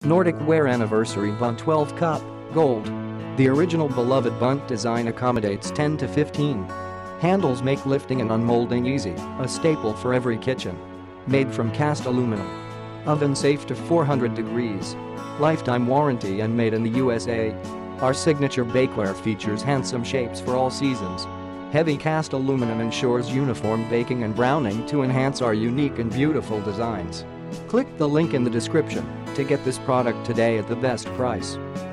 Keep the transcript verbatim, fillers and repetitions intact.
Nordic Ware Anniversary Bundt twelve cup, gold. The original beloved Bundt design accommodates ten to fifteen. Handles make lifting and unmolding easy, a staple for every kitchen. Made from cast aluminum. Oven safe to four hundred degrees. Lifetime warranty and made in the U S A. Our signature bakeware features handsome shapes for all seasons. Heavy cast aluminum ensures uniform baking and browning to enhance our unique and beautiful designs. Click the link in the description to get this product today at the best price.